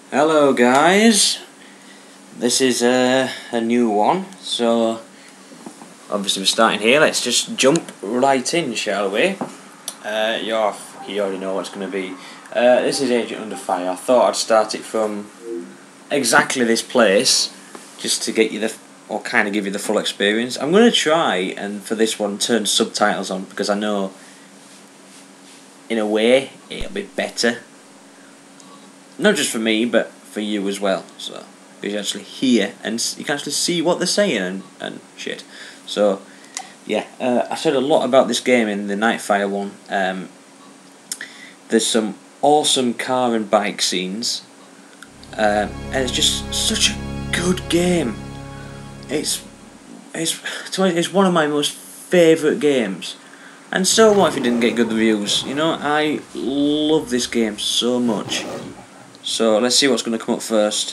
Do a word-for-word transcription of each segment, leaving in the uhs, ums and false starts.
Hello guys, this is uh, a new one, so obviously we're starting here. Let's just jump right in, shall we? Uh, you're, you already know what it's going to be. Uh, this is Agent Under Fire. I thought I'd start it from exactly this place, just to get you the, or kind of give you the full experience. I'm going to try, and for this one, turn subtitles on, because I know, in a way, it'll be better. Not just for me, but for you as well. So you can actually hear and you can actually see what they're saying and, and shit. So yeah, uh, I said a lot about this game in the Nightfire one. Um, there's some awesome car and bike scenes, um, and it's just such a good game. It's it's it's one of my most favourite games. And so what if you didn't get good reviews? You know, I love this game so much. So let's see what's going to come up first.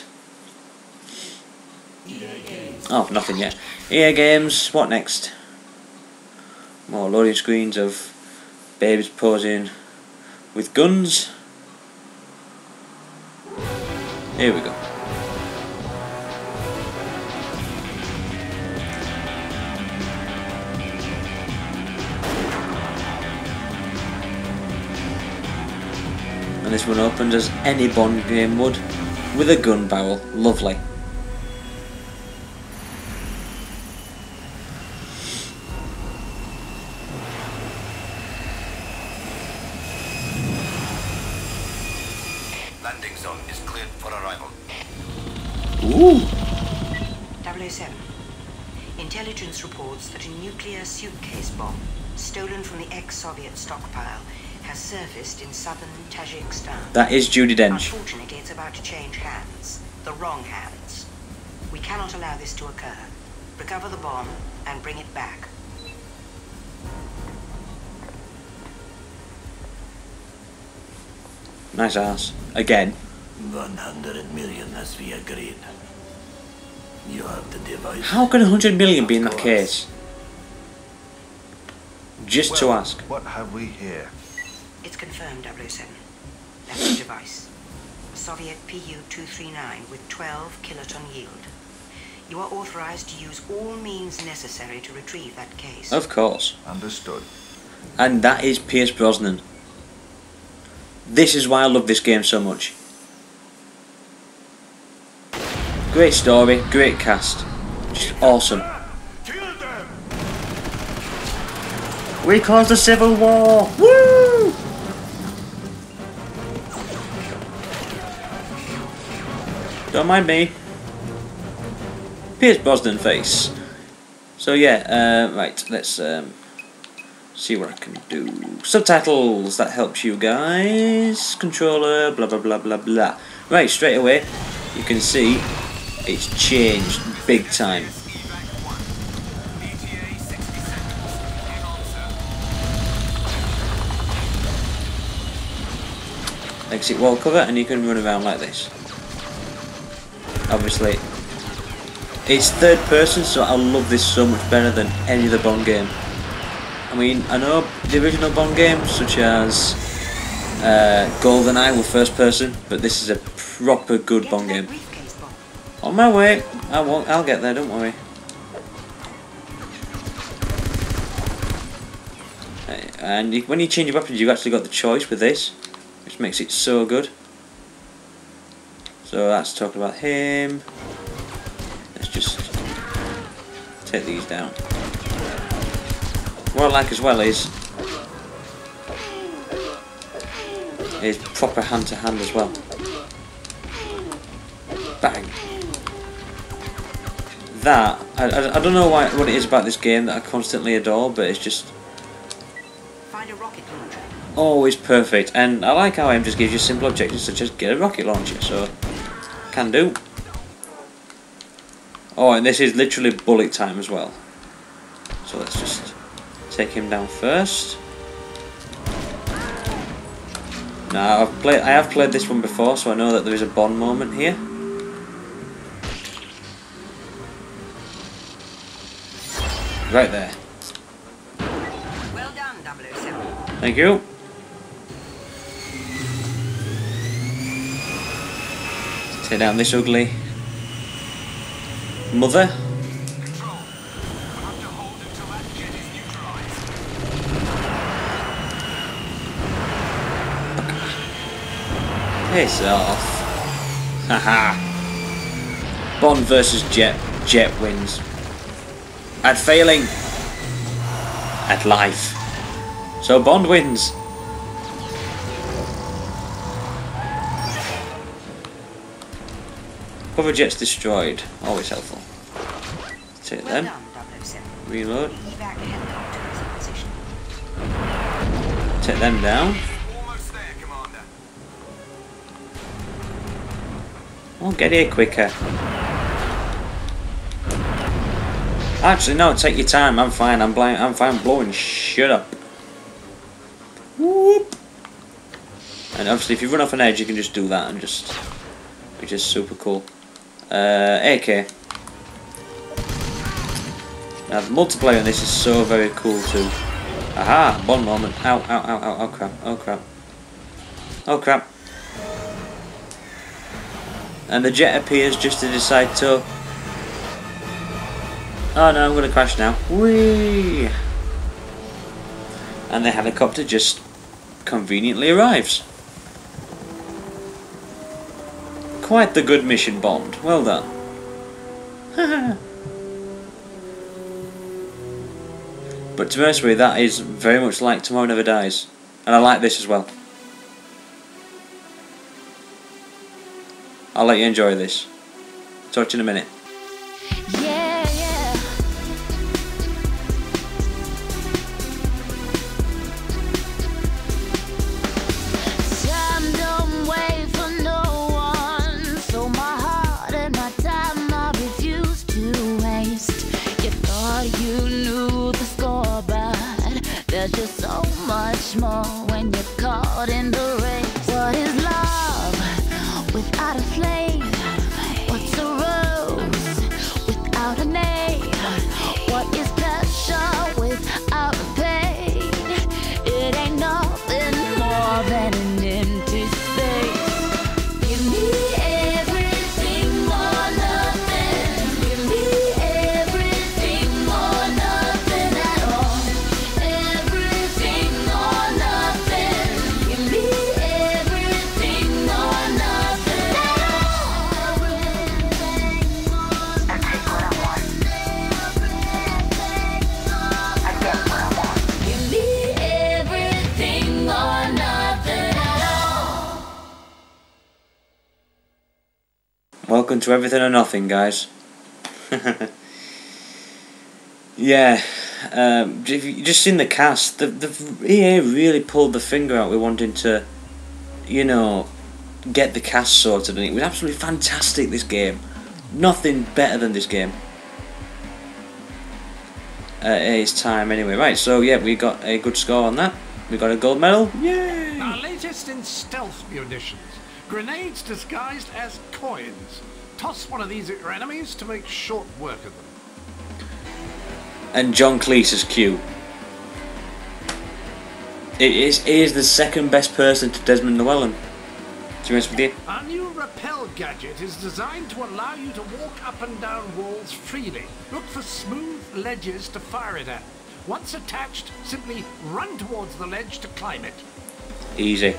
Oh, nothing yet. E A Games, what next? More loading screens of babies posing with guns. Here we go. And this one opened as any Bond game would, with a gun barrel. Lovely. Landing zone is cleared for arrival. Ooh. double oh seven. Intelligence reports that a nuclear suitcase bomb, stolen from the ex-Soviet stockpile, has surfaced in southern Tajikistan. That is Judi Dench. Unfortunately, it's about to change hands. The wrong hands. We cannot allow this to occur. Recover the bomb and bring it back. Nice ass. Again. one hundred million as we agreed. You have the device. How can one hundred million be in that case? Just well, to ask. What have we here? It's confirmed, double oh seven. That's the device. A Soviet P U two thirty-nine with twelve kiloton yield. You are authorized to use all means necessary to retrieve that case. Of course. Understood. And that is Pierce Brosnan. This is why I love this game so much. Great story, great cast. Just awesome. We caused the Civil War! Woo! Don't mind me. Pierce Brosnan face. So yeah, uh, right, let's um, see what I can do. Subtitles, that helps you guys. Controller, blah blah blah blah blah. Right, straight away, you can see it's changed big time. Exit wall cover, and you can run around like this. Obviously, it's third person, so I love this so much better than any other Bond game. I mean, I know the original Bond games, such as uh, GoldenEye, were first person, but this is a proper good Bond game. On my way, I won't. I'll get there. Don't worry. And you, when you change your weapons, you've actually got the choice with this, which makes it so good. So that's talking about him. Let's just take these down. What I like as well is is proper hand to hand as well. Bang. That I, I, I don't know why what it is about this game that I constantly adore, but it's just Find a rocket launcher. always perfect. And I like how M just gives you simple objectives such as get a rocket launcher. So can do. Oh, and this is literally bullet time as well. So let's just take him down first. Now I've played. I have played this one before, so I know that there is a Bond moment here. Right there. Well done, double oh seven. Thank you. Take down this ugly mother. Control. We'll have to hold until that jet is neutralized. Piss off. Haha. Bond versus Jet. Jet wins. At failing. At life. So Bond wins. Cover jets destroyed. Always helpful. Take Well them. done, double oh seven. Reload. The evac helicopter is in position. Take them down. Almost there, Commander. Oh, get here quicker. Actually, no. Take your time. I'm fine. I'm blind. I'm fine. Blowing. Shut up. Whoop. And obviously, if you run off an edge, you can just do that and just, which is super cool. Uh, A K. Now the multiplayer on this is so very cool too. Aha! One moment. Ow! Ow! Ow! Ow! Oh crap! Oh crap! Oh crap! And the jet appears just to decide to. Oh no! I'm gonna crash now. Whee! And the helicopter just conveniently arrives. Quite the good mission, Bond. Well done. But to be honest with you, that is very much like Tomorrow Never Dies. And I like this as well. I'll let you enjoy this. Talk to you in a minute. Yeah, yeah. Time don't wait for no one, so my heart and my time I refuse to waste. You thought you knew the score, but there's just so much more when you're caught in the race. What is love without a flame? What's a rose without a name? What is pleasure without a pain? It ain't nothing more than an empty space. Give me everything or nothing. Give me everything or nothing at all. Everything or nothing. Give me everything or nothing at all. I take what I want. I get what I want. Give me everything or nothing at all. Welcome to Everything or Nothing, guys. Yeah, um, if you just seen the cast, the, the E A really pulled the finger out with wanting to, you know, get the cast sorted, and it was absolutely fantastic, this game. Nothing better than this game. Uh, it's time anyway. Right, so yeah, we got a good score on that. We got a gold medal. Yay! Our latest in stealth munitions. Grenades disguised as coins. Toss one of these at your enemies to make short work of them. And John Cleese as Q. It is, it is the second best person to Desmond Llewellyn. To be honest with you. Our new rappel gadget is designed to allow you to walk up and down walls freely. Look for smooth ledges to fire it at. Once attached, simply run towards the ledge to climb it. Easy.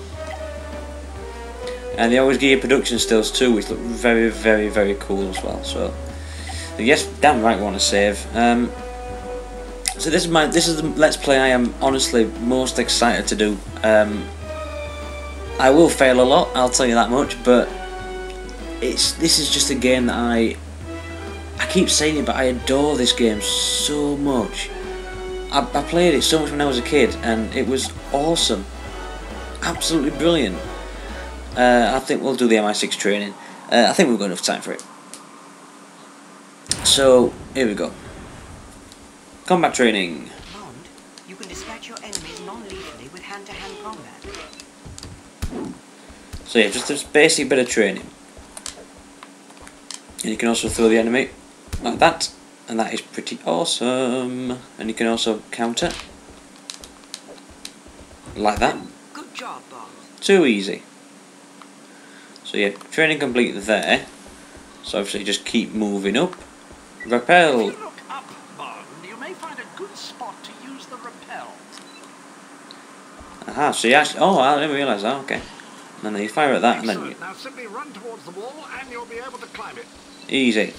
And they always give you production stills too, which look very, very, very cool as well. So, yes, damn right, we want to save. Um, so this is my this is the Let's Play I am honestly most excited to do. Um, I will fail a lot, I'll tell you that much, but it's this is just a game that I I keep saying it, but I adore this game so much. I, I played it so much when I was a kid, and it was awesome, absolutely brilliant. Uh, I think we'll do the M I six training. Uh, I think we've got enough time for it. So here we go. Combat training. Bond, you can dispatch your enemies non-lethally with hand-to-hand combat. So yeah, just a basic bit of training. And you can also throw the enemy like that, and that is pretty awesome. And you can also counter like that. Good job, Bond. Too easy. So yeah, training complete there. So obviously just keep moving up. Rappel. If you look up, Bond, you may find a good spot to use the rappel. Aha, so you actually... Oh, I didn't realise that, okay. And then you fire at that and then... Excellent. You, Now simply run towards the wall and you'll be able to climb it. easy.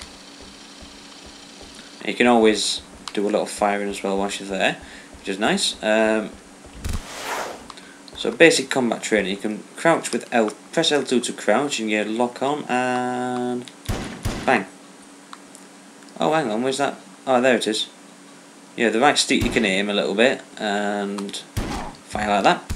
You can always do a little firing as well whilst you're there, which is nice. Um, so basic combat training, you can crouch with L, press L two to crouch and you lock on and bang. Oh hang on, where's that? Oh there it is. Yeah, the right stick you can aim a little bit and fire like that.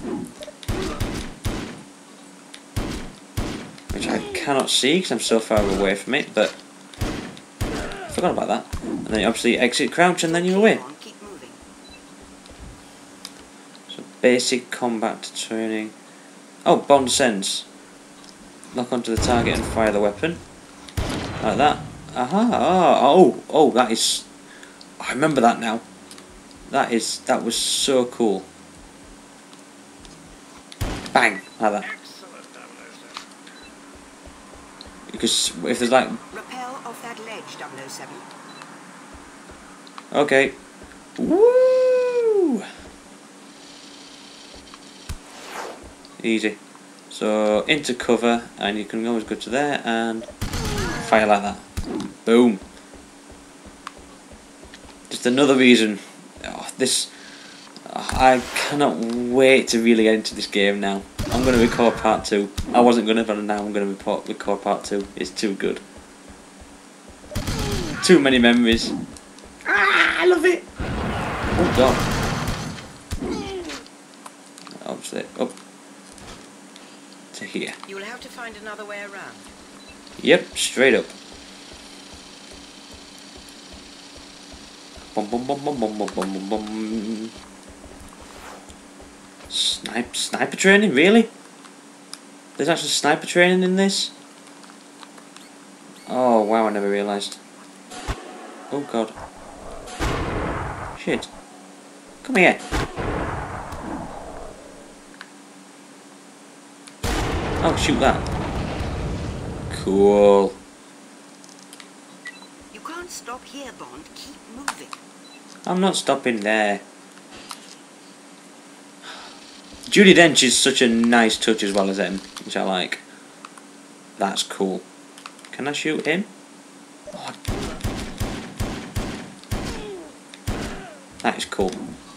Which I cannot see because I'm so far away from it, but I forgot about that. And then you obviously exit crouch and then you're away. Keep moving. So basic combat training. Oh, Bond sense. Lock onto the target and fire the weapon. Like that. Aha! Oh, oh, that is... I remember that now. That is... That was so cool. Bang! Like that. Excellent, double oh seven. Because if there's like... Rappel off that ledge, double oh seven. Okay. Woo! Easy. So into cover, and you can always go to there and fire like that. Boom. Just another reason. Oh, this. Oh, I cannot wait to really get into this game now. I'm going to record part two. I wasn't going to, but now I'm going to report, record part two. It's too good. Too many memories. Ah, I love it. Oh god. Obviously, up to here. You will have to find another way around. Yep, straight up. Bum bum bum bum bum bum bum bum bum. Snipe, sniper training, really? There's actually sniper training in this? Oh wow, I never realised. Oh god. Shit. Come here. Oh, shoot that. Cool. You can't stop here, Bond. Keep moving. I'm not stopping there. Judi Dench is such a nice touch as well as him, which I like. That's cool. Can I shoot him? Oh. That is cool.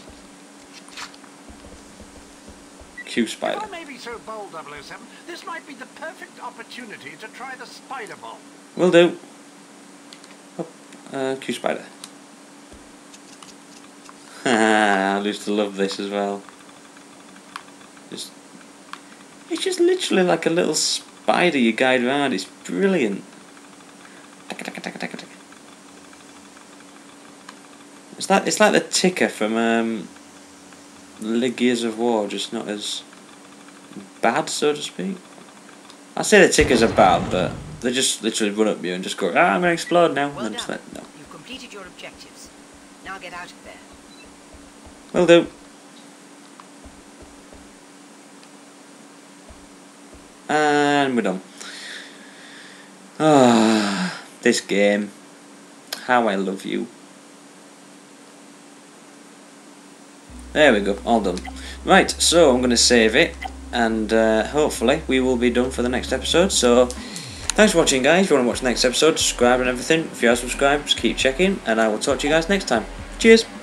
Q Spider. If I may be so bold, double oh seven, this might be the perfect opportunity to try the spider bomb. Will do. Oh, uh, Q Spider. I used to love this as well. Just, it's just literally like a little spider you guide around. It's brilliant. It's like it's like the ticker from um, the Gears of War, just not as bad, so to speak. I say the tickers are bad, but they just literally run up you and just go, ah, I'm gonna explode now. Well and just done. like, no. You've completed your objectives. Now get out of there. Will do. And we're done. Ah, this game. How I love you. There we go, all done. Right, so I'm going to save it, and uh, hopefully we will be done for the next episode. So, thanks for watching, guys. If you want to watch the next episode, subscribe and everything. If you are subscribed, just keep checking, and I will talk to you guys next time. Cheers!